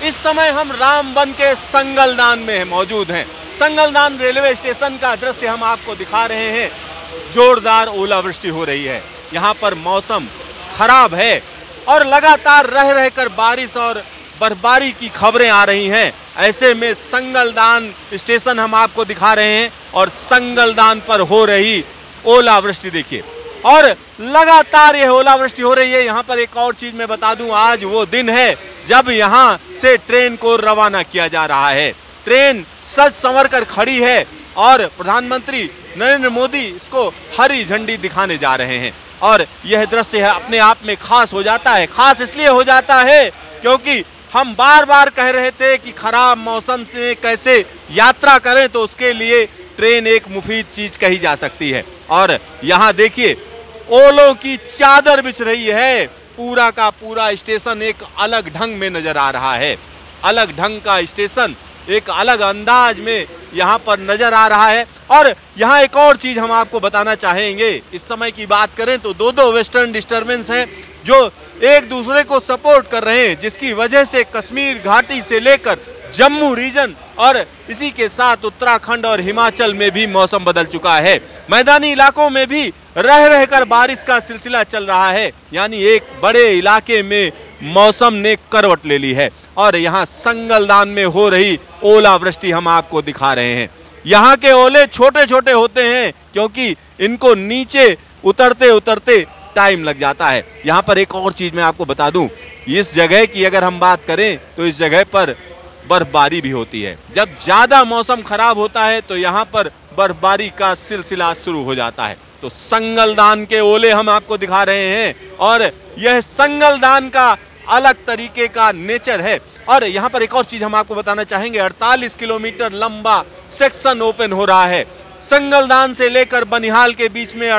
इस समय हम रामबन के संगलदान में मौजूद हैं। संगलदान रेलवे स्टेशन का दृश्य हम आपको दिखा रहे हैं। जोरदार ओलावृष्टि हो रही है, यहाँ पर मौसम खराब है और लगातार रह रहकर बारिश और बर्फबारी की खबरें आ रही हैं। ऐसे में संगलदान स्टेशन हम आपको दिखा रहे हैं और संगलदान पर हो रही ओलावृष्टि देखिए, और लगातार यह ओलावृष्टि हो रही है। यहाँ पर एक और चीज मैं बता दूं, आज वो दिन है जब यहाँ से ट्रेन को रवाना किया जा रहा है। ट्रेन सज संवर कर खड़ी है और प्रधानमंत्री नरेंद्र मोदी इसको हरी झंडी दिखाने जा रहे हैं और यह दृश्य है अपने आप में खास हो जाता है। खास इसलिए हो जाता है क्योंकि हम बार बार कह रहे थे कि खराब मौसम से कैसे यात्रा करें, तो उसके लिए ट्रेन एक मुफीद चीज कही जा सकती है। और यहाँ देखिए ओलों की चादर बिछ रही है, पूरा का पूरा स्टेशन एक अलग ढंग में नजर आ रहा है। अलग ढंग का स्टेशन एक अलग अंदाज में यहाँ पर नजर आ रहा है। और यहाँ एक और चीज हम आपको बताना चाहेंगे, इस समय की बात करें तो दो वेस्टर्न डिस्टर्बेंस हैं जो एक दूसरे को सपोर्ट कर रहे हैं, जिसकी वजह से कश्मीर घाटी से लेकर जम्मू रीजन और इसी के साथ उत्तराखंड और हिमाचल में भी मौसम बदल चुका है। मैदानी इलाकों में भी रह रहकर बारिश का सिलसिला चल रहा है, यानी एक बड़े इलाके में मौसम ने करवट ले ली है। और यहाँ संगलदान में हो रही ओलावृष्टि हम आपको दिखा रहे हैं। यहाँ के ओले छोटे छोटे होते हैं क्योंकि इनको नीचे उतरते उतरते टाइम लग जाता है। यहाँ पर एक और चीज मैं आपको बता दूं, इस जगह की अगर हम बात करें तो इस जगह पर बर्फबारी भी होती है। जब ज्यादा मौसम खराब होता है तो यहाँ पर बर्फबारी का सिलसिला शुरू हो जाता है। तो संगलदान के ओले हम आपको दिखा रहे हैं और यह संगलदान का अलग तरीके का नेचर है। और यहाँ पर एक और चीज हम आपको बताना चाहेंगे, 48 किलोमीटर लंबा सेक्शन ओपन हो रहा है। संगलदान से लेकर बनिहाल के बीच में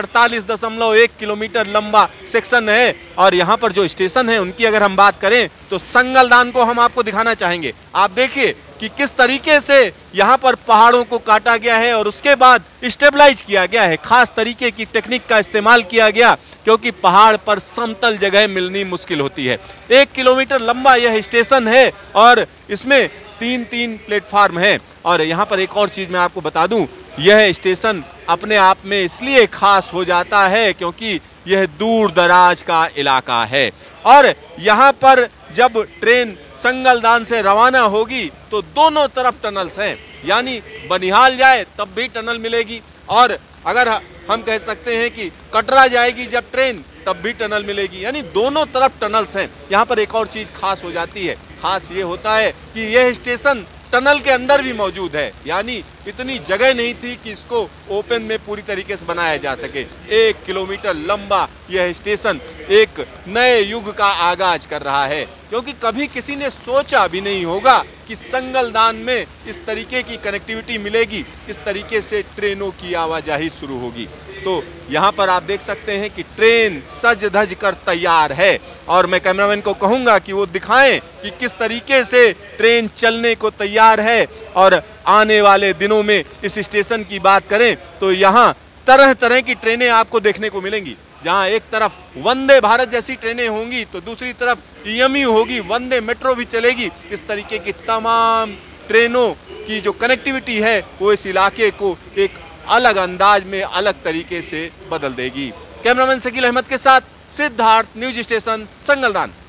48.1 किलोमीटर लंबा सेक्शन है। और यहाँ पर जो स्टेशन है उनकी अगर हम बात करें तो संगलदान को हम आपको दिखाना चाहेंगे। आप देखिए कि किस तरीके से यहाँ पर पहाड़ों को काटा गया है और उसके बाद स्टेबलाइज किया गया है। खास तरीके की टेक्निक का इस्तेमाल किया गया क्योंकि पहाड़ पर समतल जगह मिलनी मुश्किल होती है। 1 किलोमीटर लंबा यह स्टेशन है और इसमें 3 प्लेटफार्म है। और यहाँ पर एक और चीज मैं आपको बता दूं, यह स्टेशन अपने आप में इसलिए खास हो जाता है क्योंकि यह दूर दराज का इलाका है और यहाँ पर जब ट्रेन संगलदान से रवाना होगी तो दोनों तरफ टनल्स हैं, यानी बनिहाल जाए तब भी टनल मिलेगी और अगर हम कह सकते हैं कि कटरा जाएगी जब ट्रेन तब भी टनल मिलेगी, यानी दोनों तरफ टनल्स हैं। यहाँ पर एक और चीज खास हो जाती है, खास ये होता है कि यह स्टेशन टनल के अंदर भी मौजूद है, यानी इतनी जगह नहीं थी कि इसको ओपन में पूरी तरीके से बनाया जा सके। 1 किलोमीटर लंबा यह स्टेशन एक नए युग का आगाज कर रहा है क्योंकि कभी किसी ने सोचा भी नहीं होगा कि संगलदान में इस तरीके की कनेक्टिविटी मिलेगी, इस तरीके से ट्रेनों की आवाजाही शुरू होगी। तो यहाँ पर आप देख सकते हैं कि ट्रेन सज धज कर तैयार है और मैं कैमरामैन को कहूँगा कि वो दिखाएं कि किस तरीके से ट्रेन चलने को तैयार है। और आने वाले दिनों में इस स्टेशन की बात करें तो यहाँ तरह तरह की ट्रेनें आपको देखने को मिलेंगी, जहाँ एक तरफ वंदे भारत जैसी ट्रेनें होंगी तो दूसरी तरफ EMU होगी, वंदे मेट्रो भी चलेगी। इस तरीके की तमाम ट्रेनों की जो कनेक्टिविटी है वो इस इलाके को एक अलग अंदाज में अलग तरीके से बदल देगी। कैमरामैन शकील अहमद के साथ सिद्धार्थ, न्यूज स्टेशन संगलदान।